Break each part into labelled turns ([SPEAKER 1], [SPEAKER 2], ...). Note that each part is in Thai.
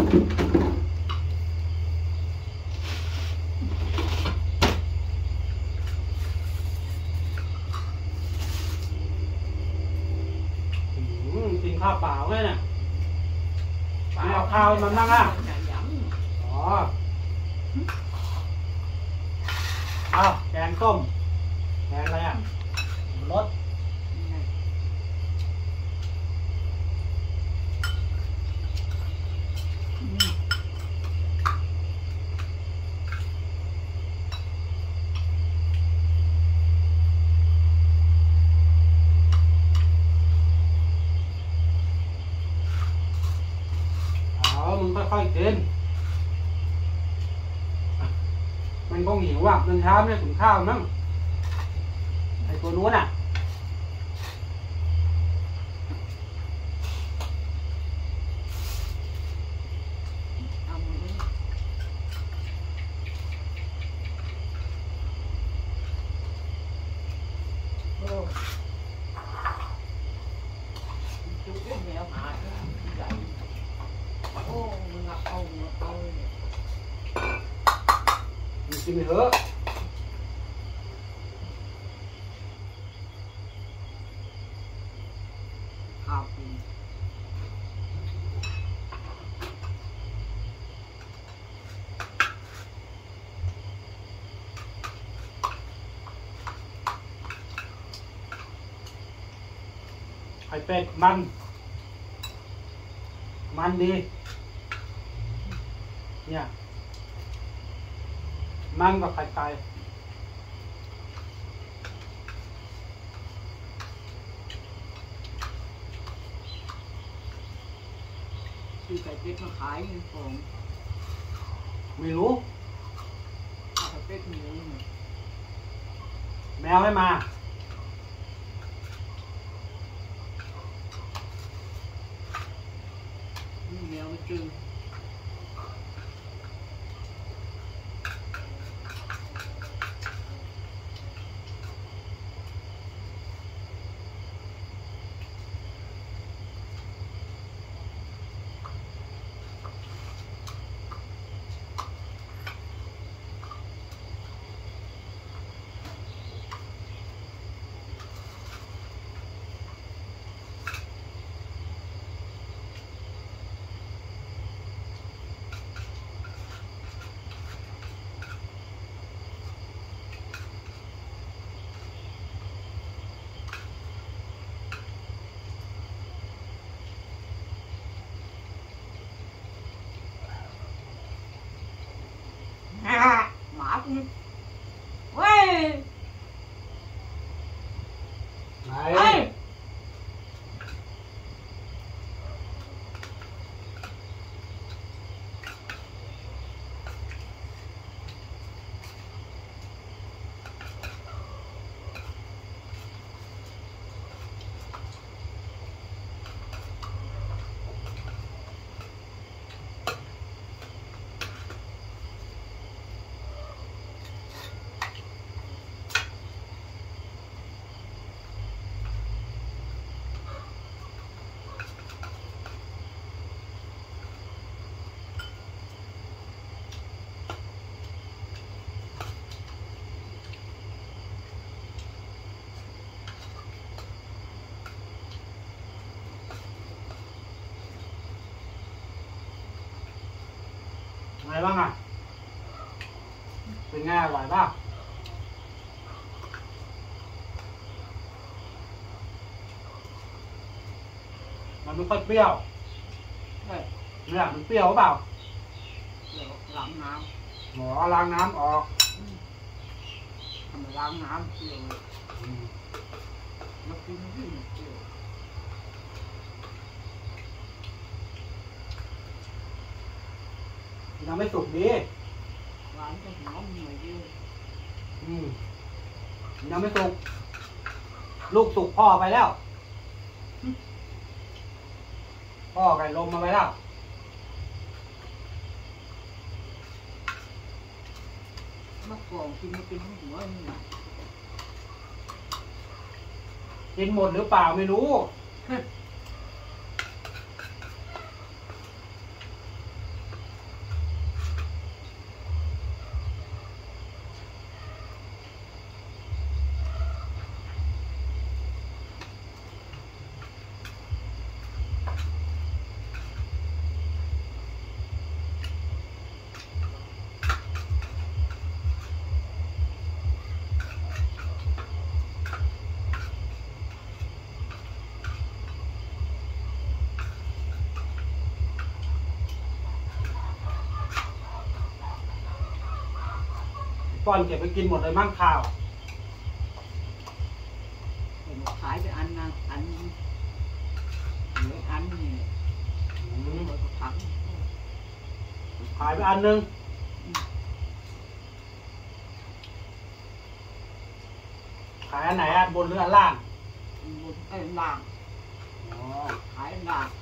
[SPEAKER 1] กินข้าวเปล่าไงเนี่ยเอาข้าวมันนั่งอ่ะอ๋อเอาแกงส้มแกงอะไรอ่ะรสมึงค่อยๆกินมันคงหิวอ่ะมันเช้าไม่ถึงข้าวมั้งไอ้ตัวนู้นอ่ะกินไปเถอะครับไข่เป็ดมันดีเนี่ยมันกับไข่ไก่
[SPEAKER 2] คือไก่เป็ดมาขายเงินของ
[SPEAKER 1] ไม่รู้
[SPEAKER 2] ไก่เป็ดมี
[SPEAKER 1] แมวให้มา
[SPEAKER 2] แมวไม่เจอหมาคุณเว้ย
[SPEAKER 1] ไหนไงบ้างอ่ะเป็นไงอร่อยป่ะมันไม่ค่อยเปรี้ยวเนี่ยมันเปรี้ยวหรือเปล่า
[SPEAKER 2] ล้างน้
[SPEAKER 1] ำหมอล้างน้ำออก
[SPEAKER 2] ทำไมล้างน้ำเปรี้ยวมากินที่เปรี้ยว
[SPEAKER 1] ยังไม่สุกดี
[SPEAKER 2] หวานจะหอมหน่อยเดียว
[SPEAKER 1] ยังไม่สุกลูกสุกพ่อไปแล้วพ่อไก่ลมมาไปแล้ว
[SPEAKER 2] เมื่อก่อนกินมาเป็นหัวนี่นะ
[SPEAKER 1] กินหมดหรือเปล่าไม่รู้ป้อนเก็บไปกินหมดเลยมั่งข้าว
[SPEAKER 2] เห็นขายไปอันนะอันเหลืออันนี่มันก็ถัง
[SPEAKER 1] ขายไปอันนึงขายอันไหนอันบนหรืออันล่าง
[SPEAKER 2] บนไอ้ล่างขายล่าง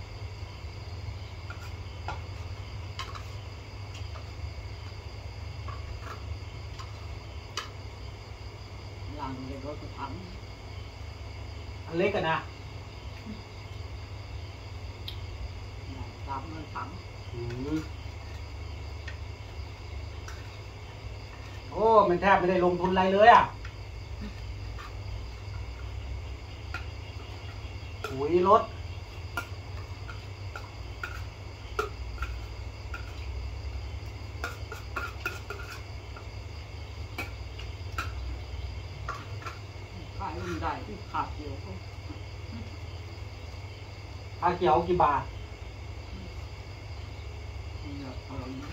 [SPEAKER 2] ล่างเลยรถก็ถัง
[SPEAKER 1] อันเล็กกันนะ
[SPEAKER 2] ตามเงินถัง
[SPEAKER 1] โอ้มันแทบไม่ได้ลงทุนอะไรเลยอ่ะปุ๋ยรถ
[SPEAKER 2] ขายมันได้ที่ขาดเดียวก็
[SPEAKER 1] ค่าเกี่ยวกี่บาท
[SPEAKER 2] เนี่ยอะไรนี้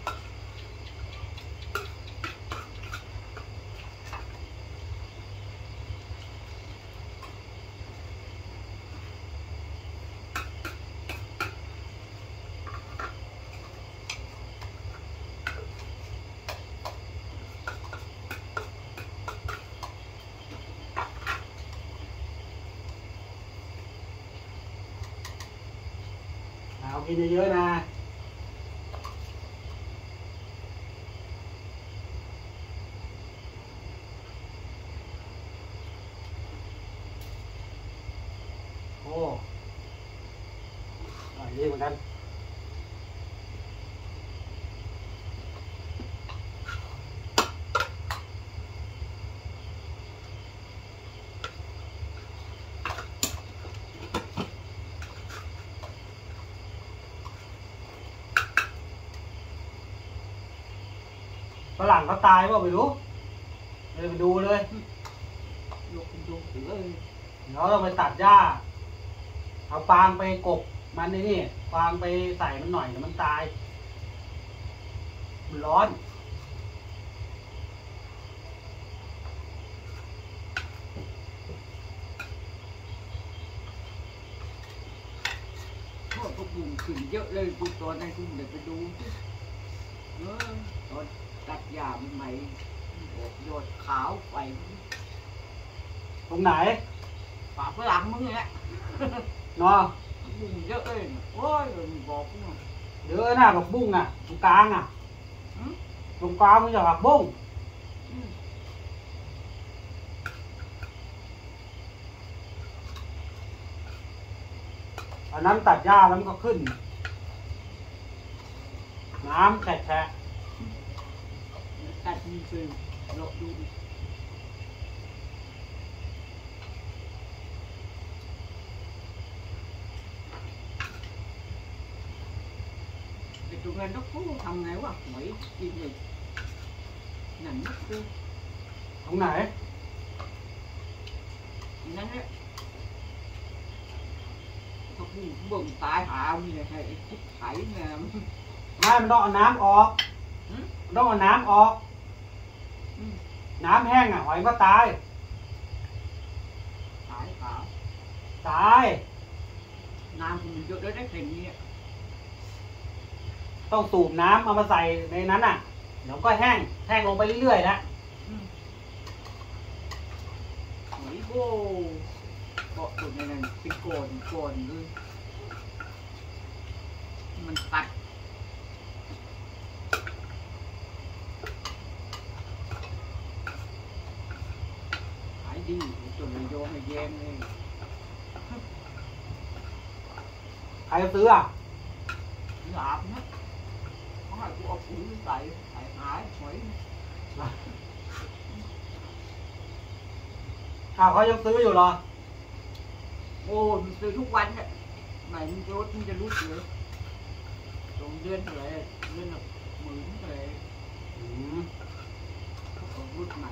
[SPEAKER 1] เอากินเยอะๆนะโอ้อร่อยดีเหมือนกันฝรั่งเขาตายเปล่าไม่รู้เลยไปดูเลย
[SPEAKER 2] ยกดูเลย
[SPEAKER 1] เดี๋ยวเราไปตัดหญ้าเอาฟางไปกบมันนี่ฟางไปใส่มันหน่อยเดี๋ยวมันตายมันร้อน
[SPEAKER 2] พวกบุ้งขึ้นเยอะเลยกูตอนนั้นกูเดี๋ยวไปดูตอนตัดหญ้าใหม่โยดขาวไป
[SPEAKER 1] ตรงไหน
[SPEAKER 2] ป่าฝรั่งมึงแหละ
[SPEAKER 1] เนาะ
[SPEAKER 2] บุ้งเยอะเลยโอ้ยมึงบอกกูหน่อย
[SPEAKER 1] เยอะหน้าผักบุ้งอ่ะตรงกลางอ่ะตรงกลางมันจะผักบุ้งอันนั้นตัดหญ้าแล้วมันก็ขึ้นน้ำแฉะ
[SPEAKER 2] ตัดมีคือโลดูไอ้ตัวเงินนกคู่ทำไงวะหวยกินเลยหนังนกคู่
[SPEAKER 1] ตรงไหน
[SPEAKER 2] นั่นแหละเขาพูดบ่งตายหาเนี่ยให้คิดไถเนี่ย
[SPEAKER 1] ไม่มันต้องเอาน้ำออกต้องเอาน้ำออกน้ำแห้งอ่ะหอยก็ตาย
[SPEAKER 2] ตายขาว
[SPEAKER 1] ตาย
[SPEAKER 2] น้ำมันเยอะได้แค่นี้
[SPEAKER 1] ต้องสูบน้ำเอามาใส่ในนั้นอ่ะเดี๋ยวก็แห้งลงไปเรื่อยๆนะ
[SPEAKER 2] หอยโบ้เกาะตัวนั้นเป็นโกนเลยมันตัดหายดีจนโยงให้แย้งเลย
[SPEAKER 1] ใครซื้ออ่ะ
[SPEAKER 2] หลาบนะเขาให้กูเอาปุ๋ยใส่หายหอย
[SPEAKER 1] เขายังซื้ออยู่เหรอ
[SPEAKER 2] โอ้มันซื้อทุกวันเนี่ยไหนมันรถมันจะรู้เลยตรงเดือนเท่าไหร่เดือนละ10,000เท่าไหร่เขาเอารุ่นใหม่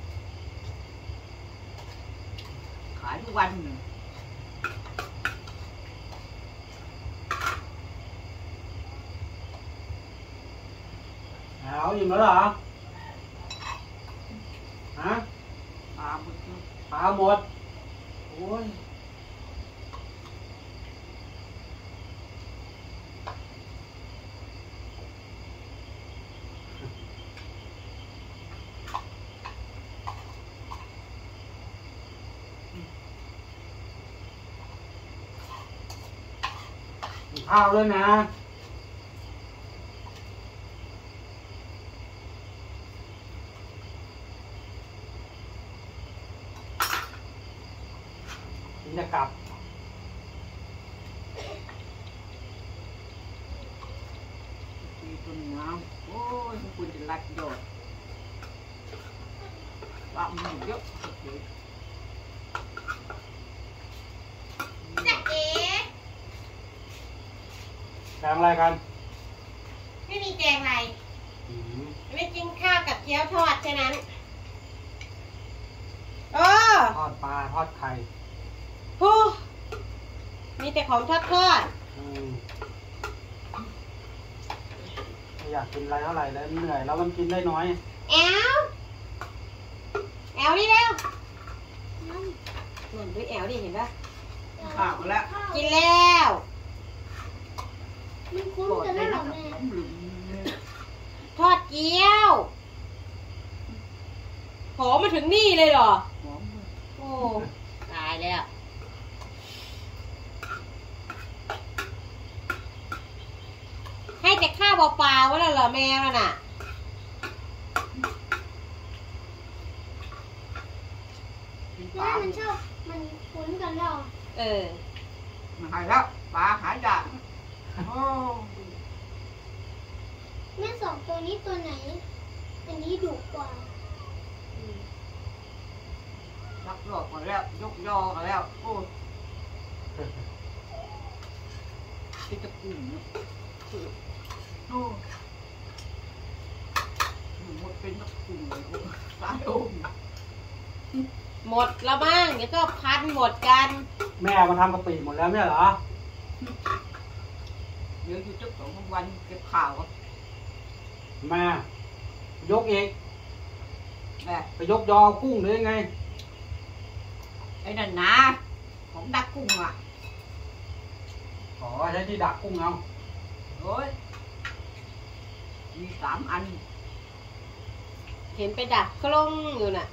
[SPEAKER 2] ขายทุกวันเนี่ย
[SPEAKER 1] เอาอยู่แล้วเหรอข้าวหมดโอ้ยกินข้าวด้วยนะจะกลับ
[SPEAKER 2] ตีต้นน้ำโอ้ยคุณจะรักยอดว่ามันเยอะ
[SPEAKER 3] จ๊ะเอ๋
[SPEAKER 1] แกงอะไรกัน
[SPEAKER 3] ไม่มีแกงอะไรไม่กินข้าวกับเกี๊ยวทอดแค่นั้นโอ้
[SPEAKER 1] ทอดปลาทอดไข่
[SPEAKER 3] โหมีแต่ของทอด
[SPEAKER 1] ไม่อยากกินอะไรเท่าไหร่แล้วเหนื่อยแล้วมันกินได้น้อย
[SPEAKER 3] แอลนี่แล้วนั่นด้วยแอลดิเห็นปะ
[SPEAKER 2] ข้าวแล้ว
[SPEAKER 3] กินแล้ว
[SPEAKER 4] มันคุ้นกันแล้วเหรอแม่
[SPEAKER 3] ทอดเกี๊ยวโหมาถึงนี่เลยเหรอโอ้ตายแล้วให้แต่ข้าวเปล่าๆวะเหรอแมวน่ะ
[SPEAKER 4] แม่มันชอบมันคุ้นกันแล้ว
[SPEAKER 2] มันหายแล้วปลาหายจากโอ้
[SPEAKER 4] แม่สองตัวนี้ตัวไหน อันนี้ดุกว่า
[SPEAKER 2] รักหลอกมาแล้วยกยอมาแล้วโอ้ที่จะปุ่มโอ้หมดเป็นนักปุ่มเลยโอ้ตายโอ้
[SPEAKER 3] หมดแล้วบ้างเดี๋ยวก็พันหมดกัน
[SPEAKER 1] แม่มาทำกะปิหมดแล้วไม่เหรอ
[SPEAKER 2] เดี๋ยวอยู่จุดสองวันเก็บข่าว
[SPEAKER 1] แม่ยกเอง
[SPEAKER 2] แม่
[SPEAKER 1] ไปยกยอกุ้งหรือยังไง
[SPEAKER 2] ไอ้นั่นนะของดักกุ้งอ่ะ
[SPEAKER 1] อ๋อใช้ที่ดักกุ้งเอา
[SPEAKER 2] โอ้ยมี3 อัน
[SPEAKER 3] เห็นไปดักกล้องอยู่น่ะ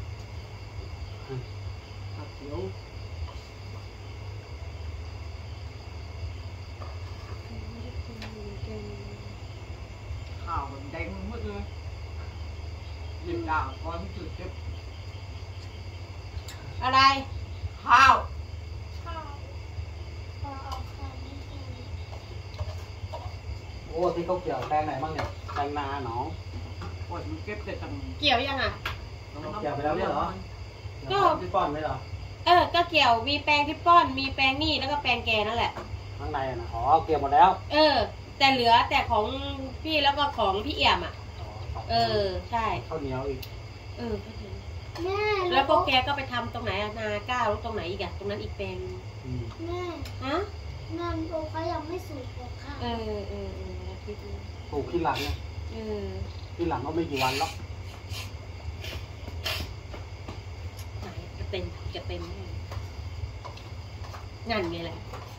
[SPEAKER 2] เดี๋ยวข้าวมันแดงหมดเลยยินดาก่อนที่จุดเก็บ
[SPEAKER 3] อะไร
[SPEAKER 2] ข้าว
[SPEAKER 4] ข้าวพอเอาข้าวนี้กิน
[SPEAKER 1] โอ้ที่เขาเกี่ยวแปลงไหนบ้างเนี่ยแปลงนาหนอง
[SPEAKER 2] โอ้ยมันเก็บแต่ตัง
[SPEAKER 3] เกี่ยวยังอ่ะ
[SPEAKER 1] เกี่ยวไปแล้วเนี่ยเหรอก็พี่ป้อนไหมเหรอ
[SPEAKER 3] ก็เกี่ยวมีแปลงที่ป้อนมีแปลงนี่แล้วก็แปลงแกนั่นแหละ
[SPEAKER 1] ข้างในนะอ๋อเกี่ยวหมดแล้ว
[SPEAKER 3] แต่เหลือแต่ของพี่แล้วก็ของพี่เอี่ยมอ่ะใช่
[SPEAKER 1] ข้าวเหนียวอีก
[SPEAKER 4] แม่
[SPEAKER 3] แล้วก็แกก็ไปทำตรงไหนนาก้าวตรงไหนอีกอะตรงนั้นอีกแปลง
[SPEAKER 4] แม่นั่นโอเขายังไม่สุกหรอกค่ะ
[SPEAKER 1] ปลูกที่หลังเนี่ยที่หลังก็ไม่กี่วันแล้ว
[SPEAKER 3] จะเต็มนั่นไงแหละ